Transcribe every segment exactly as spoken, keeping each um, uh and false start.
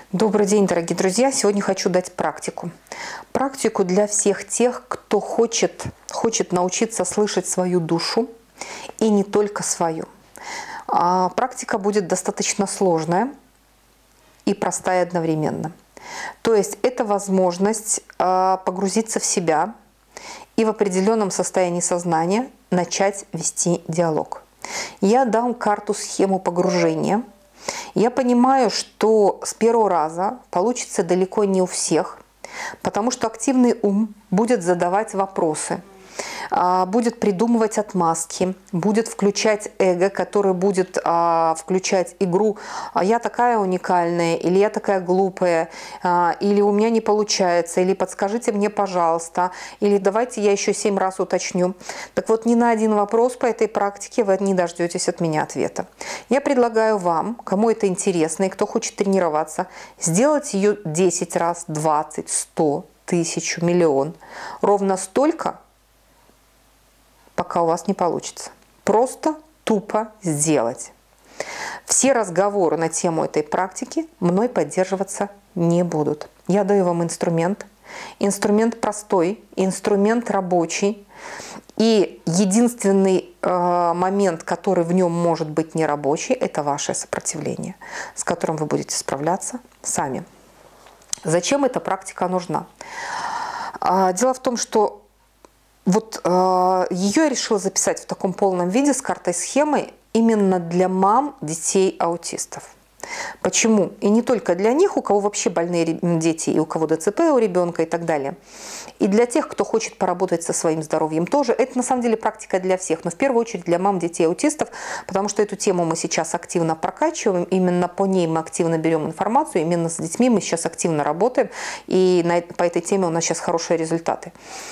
Добрый день, дорогие друзья! Сегодня хочу дать практику. Практику для всех тех, кто хочет, хочет научиться слышать свою душу и не только свою. А практика будет достаточно сложная и простая одновременно. То есть это возможность погрузиться в себя и в определенном состоянии сознания начать вести диалог. Я дам карту-схему погружения. Я понимаю, что с первого раза получится далеко не у всех, потому что активный ум будет задавать вопросы, будет придумывать отмазки, будет включать эго, который будет а, включать игру а «я такая уникальная», или «я такая глупая», а, или «у меня не получается», или «подскажите мне, пожалуйста», или «давайте я еще семь раз уточню». Так вот, ни на один вопрос по этой практике вы не дождетесь от меня ответа. Я предлагаю вам, кому это интересно и кто хочет тренироваться, сделать ее десять раз, двадцать, сто, тысячу, миллион. Ровно столько, пока у вас не получится. Просто тупо сделать. Все разговоры на тему этой практики мной поддерживаться не будут. Я даю вам инструмент. Инструмент простой, инструмент рабочий. И единственный э, момент, который в нем может быть нерабочий, это ваше сопротивление, с которым вы будете справляться сами. Зачем эта практика нужна? А, дело в том, что Вот э, ее я решила записать в таком полном виде с картой-схемой именно для мам детей-аутистов. Почему? И не только для них, у кого вообще больные дети, и у кого ДЦП у ребенка и так далее. И для тех, кто хочет поработать со своим здоровьем тоже. Это на самом деле практика для всех, но в первую очередь для мам детей-аутистов, потому что эту тему мы сейчас активно прокачиваем, именно по ней мы активно берем информацию, именно с детьми мы сейчас активно работаем, и на, по этой теме у нас сейчас хорошие результаты.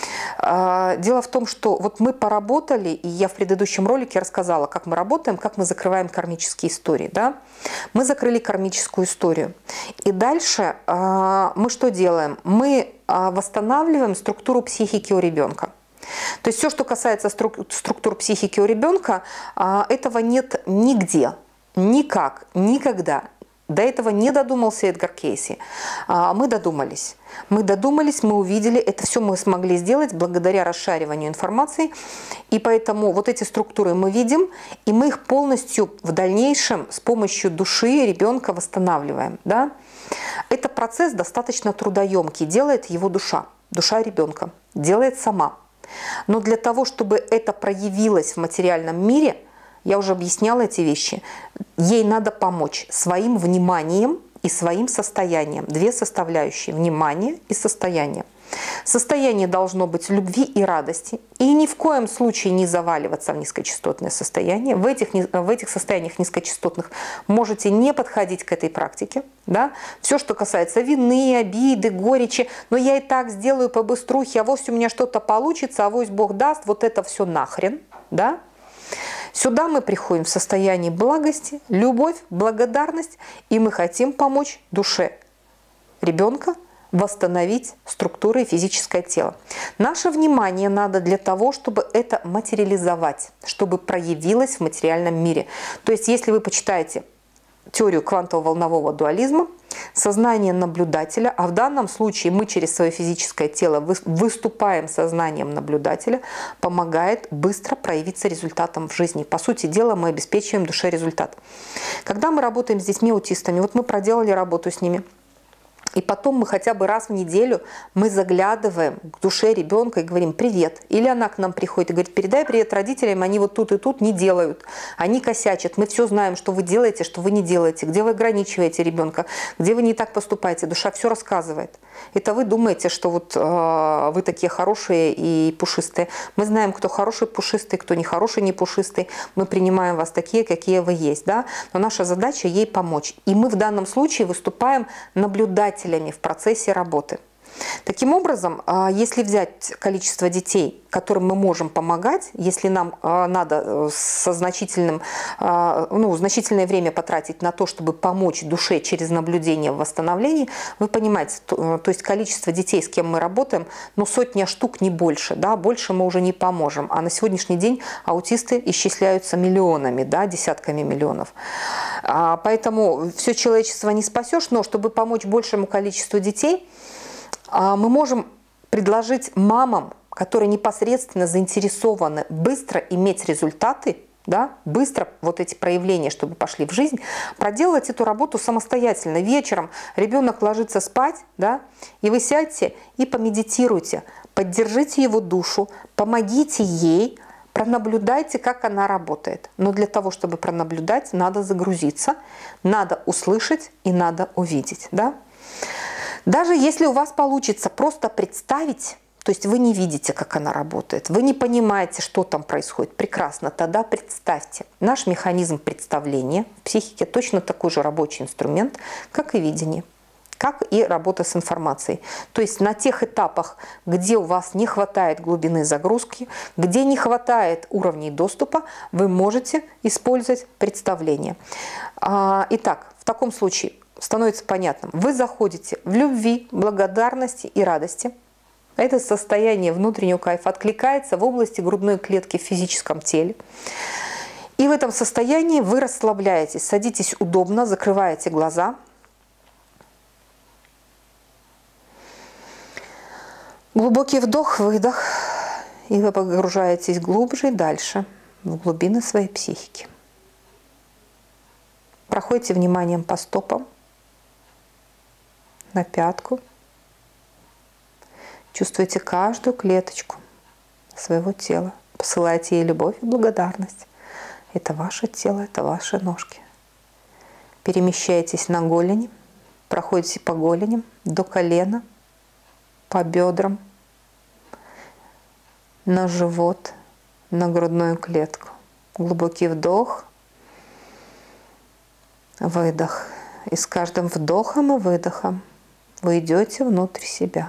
Дело в том, что вот мы поработали, и я в предыдущем ролике рассказала, как мы работаем, как мы закрываем кармические истории. Да? Мы закрыли кармическую историю. И дальше мы что делаем? Мы восстанавливаем структуру психики у ребенка. То есть все, что касается структур психики у ребенка, этого нет нигде, никак, никогда. До этого не додумался Эдгар Кейси. Мы додумались. Мы додумались, мы увидели, это все мы смогли сделать благодаря расшариванию информации. И поэтому вот эти структуры мы видим, и мы их полностью в дальнейшем с помощью души ребенка восстанавливаем. Да? Это процесс достаточно трудоемкий, делает его душа, душа ребенка, делает сама. Но для того, чтобы это проявилось в материальном мире, я уже объясняла эти вещи, ей надо помочь своим вниманием и своим состоянием. Две составляющие – внимание и состояние. Состояние должно быть любви и радости. И ни в коем случае не заваливаться в низкочастотное состояние. В этих, в этих состояниях низкочастотных можете не подходить к этой практике. Да? Все, что касается вины, обиды, горечи. Но я и так сделаю по-быструхе, а вось у меня что-то получится, а вось Бог даст. Вот это все нахрен. Да? Сюда мы приходим в состоянии благости, любовь, благодарность, и мы хотим помочь душе ребенка восстановить структуры и физическое тело. Наше внимание надо для того, чтобы это материализовать, чтобы проявилось в материальном мире. То есть, если вы почитаете теорию квантово-волнового дуализма, сознание наблюдателя, а в данном случае мы через свое физическое тело выступаем сознанием наблюдателя, помогает быстро проявиться результатом в жизни. По сути дела, мы обеспечиваем душе результат. Когда мы работаем с детьми-аутистами, вот мы проделали работу с ними, и потом мы хотя бы раз в неделю мы заглядываем к душе ребенка и говорим «привет». Или она к нам приходит и говорит «передай привет родителям, они вот тут и тут не делают, они косячат, мы все знаем, что вы делаете, что вы не делаете, где вы ограничиваете ребенка, где вы не так поступаете». Душа все рассказывает. Это вы думаете, что вот э, вы такие хорошие и пушистые. Мы знаем, кто хороший, пушистый, кто не хороший, не пушистый. Мы принимаем вас такие, какие вы есть. Да? Но наша задача ей помочь. И мы в данном случае выступаем наблюдателями в процессе работы. Таким образом, если взять количество детей, которым мы можем помогать, если нам надо со значительным, ну, значительное время потратить на то, чтобы помочь душе через наблюдение в восстановлении, вы понимаете, то, то есть количество детей, с кем мы работаем, ну, сотня штук, не больше, да, больше мы уже не поможем. А на сегодняшний день аутисты исчисляются миллионами, да, десятками миллионов. Поэтому все человечество не спасешь, но чтобы помочь большему количеству детей, мы можем предложить мамам, которые непосредственно заинтересованы быстро иметь результаты, да, быстро вот эти проявления, чтобы пошли в жизнь, проделать эту работу самостоятельно. Вечером ребенок ложится спать, да, и вы сядьте и помедитируйте, поддержите его душу, помогите ей, пронаблюдайте, как она работает. Но для того, чтобы пронаблюдать, надо загрузиться, надо услышать и надо увидеть, да. Даже если у вас получится просто представить, то есть вы не видите, как она работает, вы не понимаете, что там происходит, прекрасно, тогда представьте. Наш механизм представления в психике точно такой же рабочий инструмент, как и видение, как и работа с информацией. То есть на тех этапах, где у вас не хватает глубины загрузки, где не хватает уровней доступа, вы можете использовать представление. Итак, в таком случае становится понятным. Вы заходите в любви, благодарности и радости. Это состояние внутреннего кайфа откликается в области грудной клетки в физическом теле. И в этом состоянии вы расслабляетесь, садитесь удобно, закрываете глаза. Глубокий вдох, выдох. И вы погружаетесь глубже и дальше в глубины своей психики. Проходите вниманием по стопам, на пятку. Чувствуйте каждую клеточку своего тела. Посылайте ей любовь и благодарность. Это ваше тело, это ваши ножки. Перемещайтесь на голени, проходите по голеням, до колена, по бедрам, на живот, на грудную клетку. Глубокий вдох, выдох. И с каждым вдохом и выдохом вы идете внутрь себя.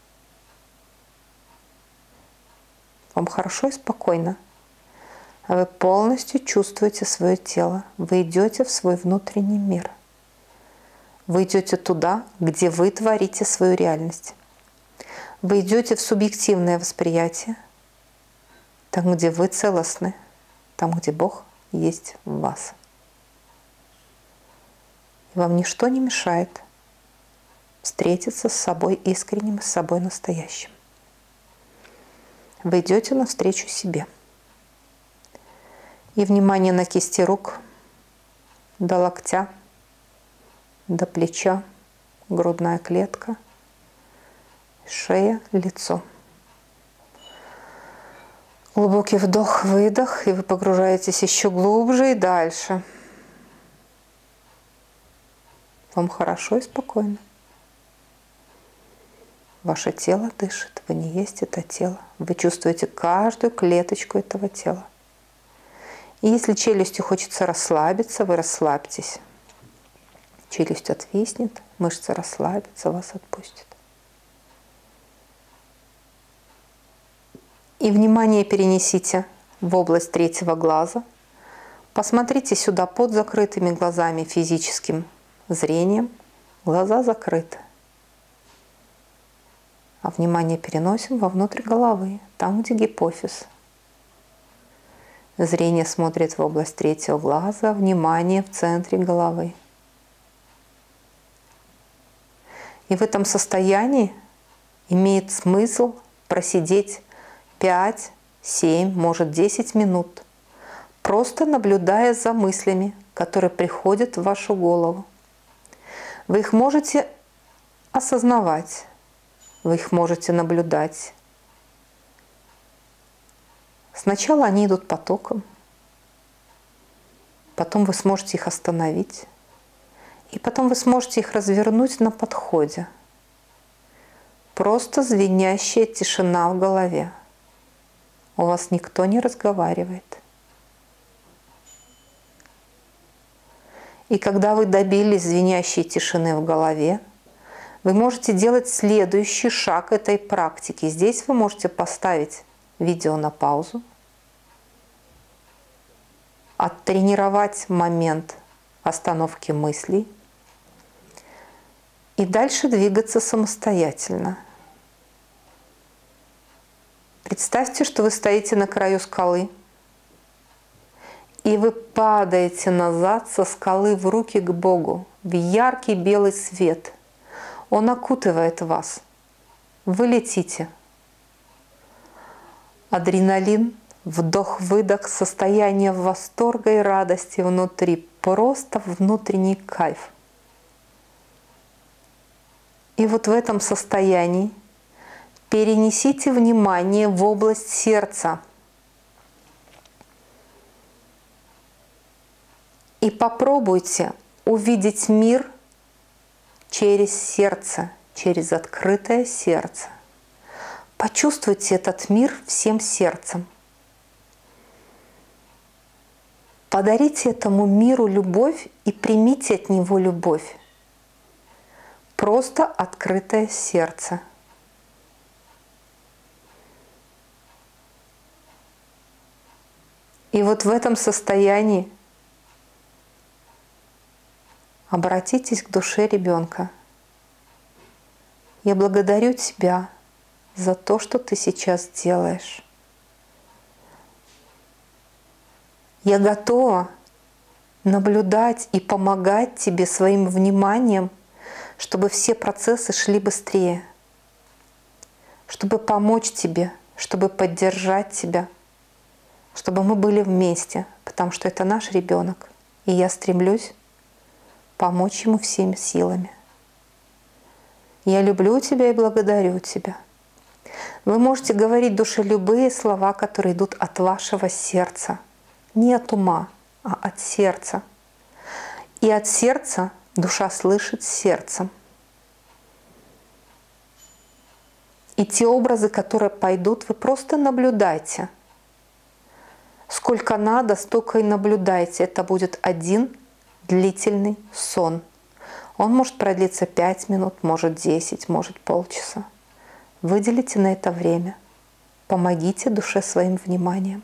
Вам хорошо и спокойно. Вы полностью чувствуете свое тело. Вы идете в свой внутренний мир. Вы идете туда, где вы творите свою реальность. Вы идете в субъективное восприятие, там, где вы целостны, там, где Бог есть в вас. И вам ничто не мешает встретиться с собой искренним, с собой настоящим. Вы идете навстречу себе. И внимание на кисти рук до локтя, до плеча, грудная клетка, шея, лицо. Глубокий вдох, выдох, и вы погружаетесь еще глубже и дальше. Вам хорошо и спокойно. Ваше тело дышит, вы не есть это тело. Вы чувствуете каждую клеточку этого тела. И если челюстью хочется расслабиться, вы расслабьтесь. Челюсть отвиснет, мышцы расслабятся, вас отпустят. И внимание перенесите в область третьего глаза. Посмотрите сюда под закрытыми глазами, физическим зрением. Глаза закрыты. А внимание переносим вовнутрь головы, там, где гипофиз. Зрение смотрит в область третьего глаза, внимание в центре головы. И в этом состоянии имеет смысл просидеть пять, семь, может десять минут, просто наблюдая за мыслями, которые приходят в вашу голову. Вы их можете осознавать. Вы их можете наблюдать. Сначала они идут потоком, потом вы сможете их остановить, и потом вы сможете их развернуть на подходе. Просто звенящая тишина в голове. У вас никто не разговаривает. И когда вы добились звенящей тишины в голове, Вы можете делать следующий шаг этой практики. Здесь вы можете поставить видео на паузу, оттренировать момент остановки мыслей и дальше двигаться самостоятельно. Представьте, что вы стоите на краю скалы, и вы падаете назад со скалы в руки к Богу, в яркий белый свет. Он окутывает вас. Вы летите. Адреналин, вдох-выдох, состояние восторга и радости внутри. Просто внутренний кайф. И вот в этом состоянии перенесите внимание в область сердца. И попробуйте увидеть мир через сердце, через открытое сердце. Почувствуйте этот мир всем сердцем. Подарите этому миру любовь и примите от него любовь. Просто открытое сердце. И вот в этом состоянии обратитесь к душе ребенка. Я благодарю тебя за то, что ты сейчас делаешь. Я готова наблюдать и помогать тебе своим вниманием, чтобы все процессы шли быстрее, чтобы помочь тебе, чтобы поддержать тебя, чтобы мы были вместе, потому что это наш ребенок, и я стремлюсь помочь ему всеми силами. Я люблю тебя и благодарю тебя. Вы можете говорить душе любые слова, которые идут от вашего сердца. Не от ума, а от сердца. И от сердца душа слышит сердцем. И те образы, которые пойдут, вы просто наблюдайте. Сколько надо, столько и наблюдайте. Это будет один длительный сон. Он может продлиться пять минут, может десять, может полчаса. Выделите на это время. Помогите душе своим вниманием.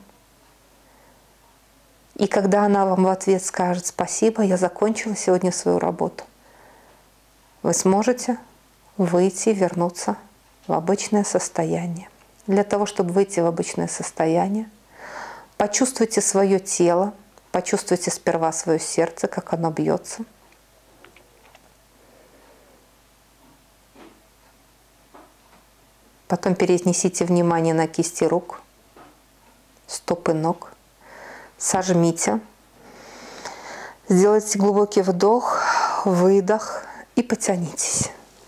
И когда она вам в ответ скажет «Спасибо, я закончила сегодня свою работу», вы сможете выйти, вернуться в обычное состояние. Для того, чтобы выйти в обычное состояние, почувствуйте свое тело, почувствуйте сперва свое сердце, как оно бьется. Потом перенесите внимание на кисти рук, стопы ног. Сожмите. Сделайте глубокий вдох, выдох и потянитесь.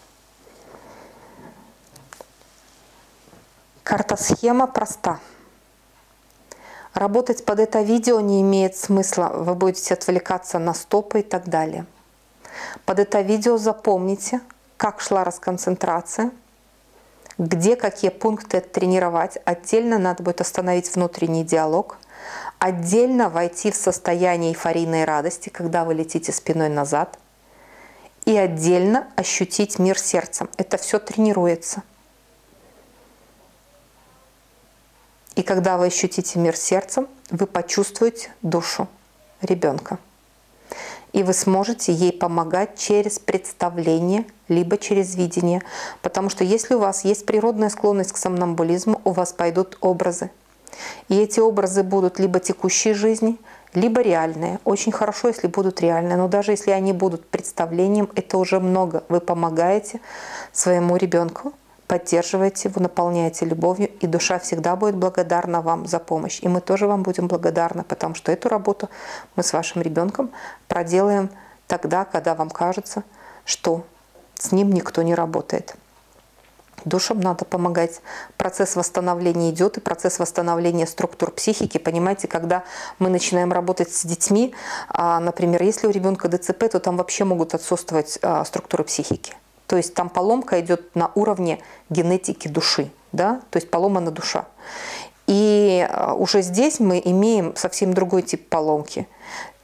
Карта-схема проста. Работать под это видео не имеет смысла. Вы будете отвлекаться на стопы и так далее. Под это видео запомните, как шла расконцентрация, где какие пункты тренировать. Отдельно надо будет остановить внутренний диалог. Отдельно войти в состояние эйфорийной радости, когда вы летите спиной назад. И отдельно ощутить мир сердцем. Это все тренируется. И когда вы ощутите мир сердцем, вы почувствуете душу ребенка. И вы сможете ей помогать через представление, либо через видение. Потому что если у вас есть природная склонность к сомнамбулизму, у вас пойдут образы. И эти образы будут либо текущей жизни, либо реальные. Очень хорошо, если будут реальные. Но даже если они будут представлением, это уже много. Вы помогаете своему ребенку, поддерживаете его, наполняете любовью, и душа всегда будет благодарна вам за помощь. И мы тоже вам будем благодарны, потому что эту работу мы с вашим ребенком проделаем тогда, когда вам кажется, что с ним никто не работает. Душам надо помогать. Процесс восстановления идет, и процесс восстановления структур психики. Понимаете, когда мы начинаем работать с детьми, например, если у ребенка ДЦП, то там вообще могут отсутствовать структуры психики. То есть там поломка идет на уровне генетики души, да? То есть поломана душа. И уже здесь мы имеем совсем другой тип поломки.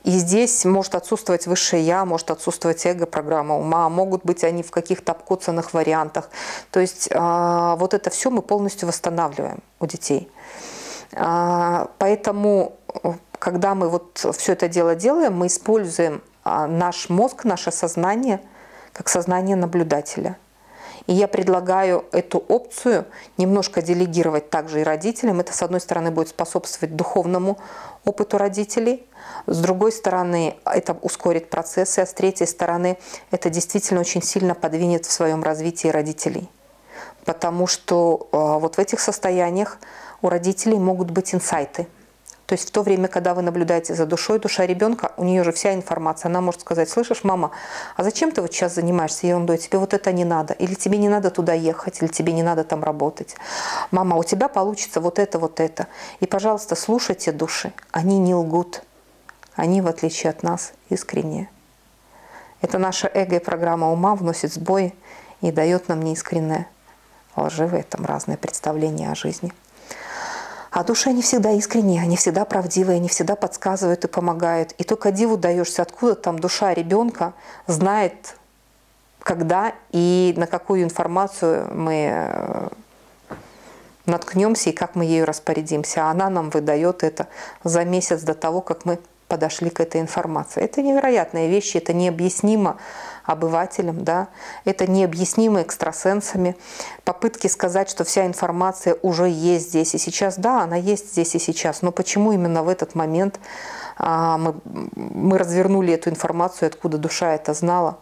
И здесь может отсутствовать высшее я, может отсутствовать эго, программа ума, могут быть они в каких-то обкоцанных вариантах. То есть э, вот это все мы полностью восстанавливаем у детей. Э, поэтому, когда мы вот все это дело делаем, мы используем э, наш мозг, наше сознание как сознание наблюдателя. И я предлагаю эту опцию немножко делегировать также и родителям. Это, с одной стороны, будет способствовать духовному опыту родителей, с другой стороны, это ускорит процессы, а с третьей стороны, это действительно очень сильно подвинет в своем развитии родителей. Потому что э, вот в этих состояниях у родителей могут быть инсайты. То есть в то время, когда вы наблюдаете за душой, душа ребенка, у нее же вся информация, она может сказать: слышишь, мама, а зачем ты вот сейчас занимаешься ерундой, тебе вот это не надо, или тебе не надо туда ехать, или тебе не надо там работать. Мама, у тебя получится вот это, вот это. И, пожалуйста, слушайте души, они не лгут, они, в отличие от нас, искренние. Это наша эго и программа ума вносит сбои и дает нам неискреннее, лживые, там разные представления о жизни. А души, они всегда искренние, они всегда правдивые, они всегда подсказывают и помогают. И только диву даешься, откуда там душа ребенка знает, когда и на какую информацию мы наткнемся и как мы ею распорядимся. А она нам выдает это за месяц до того, как мы подошли к этой информации. Это невероятные вещи, это необъяснимо обывателям, да? Это необъяснимо экстрасенсами. Попытки сказать, что вся информация уже есть здесь и сейчас. Да, она есть здесь и сейчас, но почему именно в этот момент а, мы, мы развернули эту информацию, откуда душа это знала?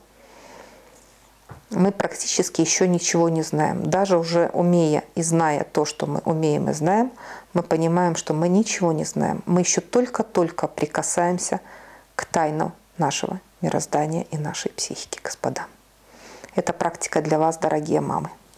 Мы практически еще ничего не знаем. Даже уже умея и зная то, что мы умеем и знаем, мы понимаем, что мы ничего не знаем. Мы еще только-только прикасаемся к тайнам нашего мироздания и нашей психики, господа. Это практика для вас, дорогие мамы.